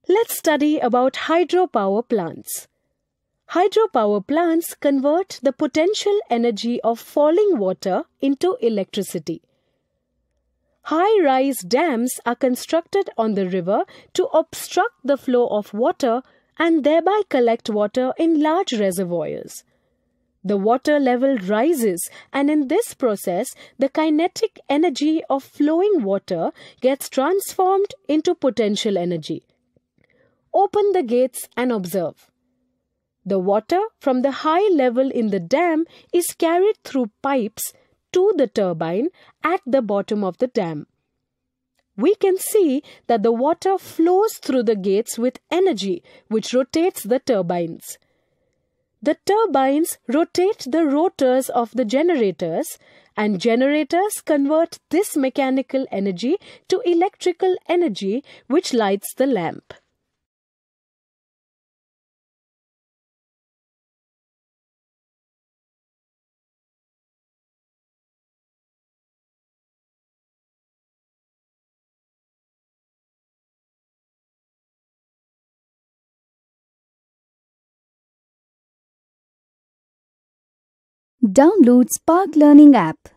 Let's study about hydropower plants. Hydropower plants convert the potential energy of falling water into electricity. High-rise dams are constructed on the river to obstruct the flow of water and thereby collect water in large reservoirs. The water level rises, and in this process, the kinetic energy of flowing water gets transformed into potential energy. Open the gates and observe. The water from the high level in the dam is carried through pipes to the turbine at the bottom of the dam. We can see that the water flows through the gates with energy, which rotates the turbines. The turbines rotate the rotors of the generators, and generators convert this mechanical energy to electrical energy, which lights the lamp. Download Spark Learning app.